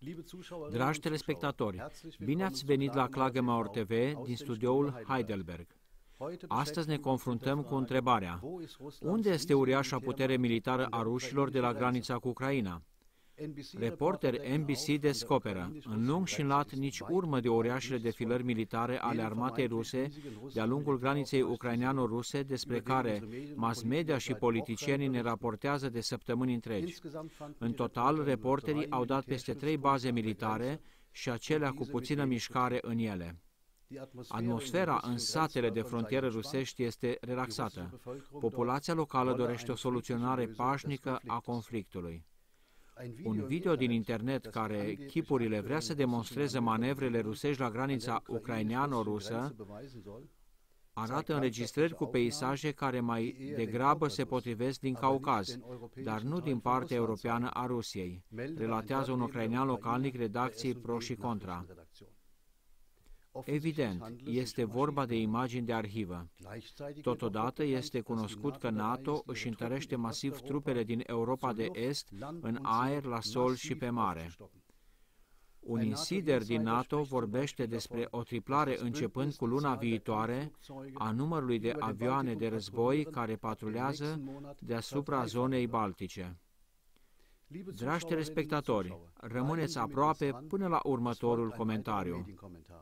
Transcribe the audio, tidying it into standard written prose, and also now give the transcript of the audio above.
Dragi telespectatori, bine ați venit la Klagemauer TV din studioul Heidelberg. Astăzi ne confruntăm cu întrebarea: unde este uriașa putere militară a rușilor de la granița cu Ucraina? Reporteri NBC descoperă, în lung și în lat, nici urmă de uriașele defilări militare ale armatei ruse de-a lungul graniței ucraineano-ruse, despre care mass media și politicienii ne raportează de săptămâni întregi. În total, reporterii au dat peste 3 baze militare și acelea cu puțină mișcare în ele. Atmosfera în satele de frontieră rusești este relaxată. Populația locală dorește o soluționare pașnică a conflictului. Un video din internet care chipurile vrea să demonstreze manevrele rusești la granița ucraineano-rusă arată înregistrări cu peisaje care mai degrabă se potrivesc din Caucaz, dar nu din partea europeană a Rusiei, relatează un ucrainean localnic redacției Pro și Contra. Evident, este vorba de imagini de arhivă. Totodată este cunoscut că NATO își întărește masiv trupele din Europa de Est în aer, la sol și pe mare. Un insider din NATO vorbește despre o triplare începând cu luna viitoare a numărului de avioane de război care patrulează deasupra zonei baltice. Dragi telespectatori, rămâneți aproape până la următorul comentariu.